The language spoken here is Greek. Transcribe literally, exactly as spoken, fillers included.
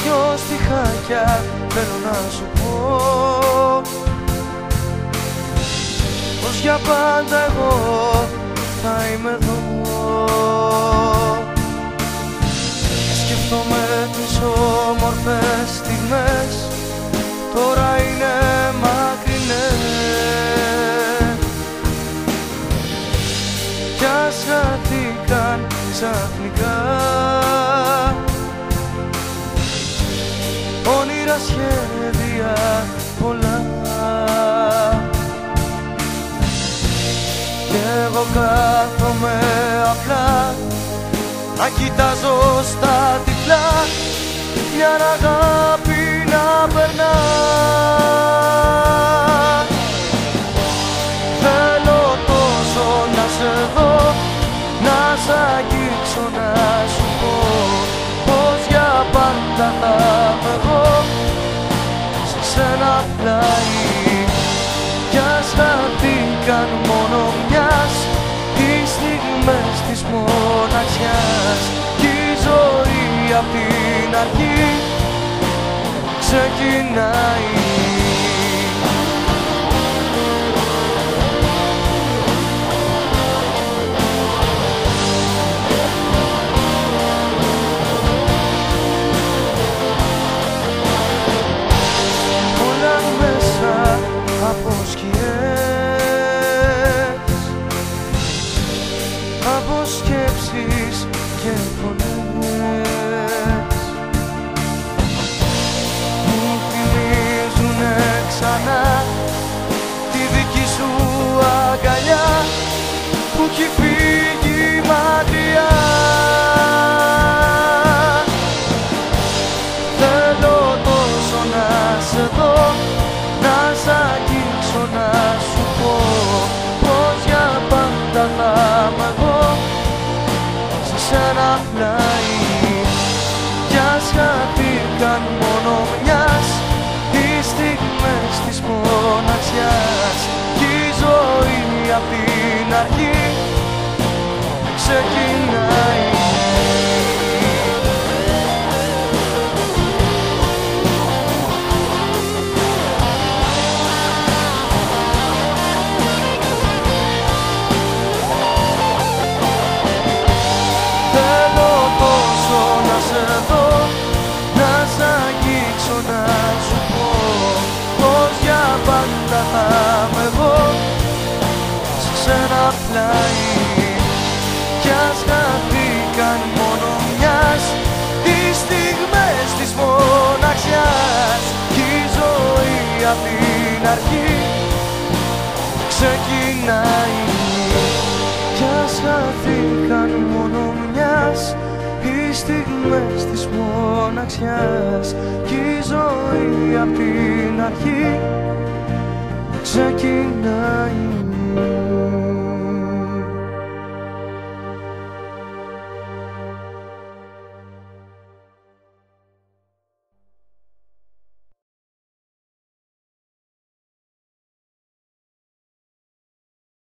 δυο στιχάκια θέλω να σου πω, πως για πάντα εγώ θα είμαι εδώ. Σκέφτομαι τις όμορφες στιγμές, τώρα είναι μακρινές κι ας χαθήκαν ξαφνικά όνειρα, σχέδια πολλά. Κι εγώ κάθομαι απλά να κοιτάζω στα τυφλά μια αγάπη να περνά. Θέλω τόσο να σε δω, να σ' αγγίξω, να σου πω πως για πάντα θα είμαι εγώ σε σένα πλάι. Κι ας χαθήκαν μόνο μιας τις στιγμές της μοναξιάς κι η ζωή απ' την αρχή ξεκινάει. Όλα μέσα από σκιές, από σκέψεις και φωνές μου θυμίζουνε ξανά τη δική σου αγκαλιά που έχει φύγει μακριά. Θέλω τόσο να σε δω, να σ' αγγίξω, να σου πω πως για πάντα θα είμαι εγώ σε σένα πλάι. Κι ας χαθήκαν μόνο μιας τις στιγμές της μοναξιάς κι η ζωή απ' την αρχή ξεκινάει. Θέλω τόσο να σε δω, να σ' αγγίξω, να σου πω πως για πάντα θα είμαι εγώ σε σένα πλάι. Κι ας χαθήκαν μόνο μιας τις στιγμές της μοναξιάς κι η ζωή απ' την αρχή ξεκινάει. Κι ας χαθήκαν μόνο μιας οι στιγμές της μοναξιάς κι η ζωή απ' την αρχή ξεκινάει.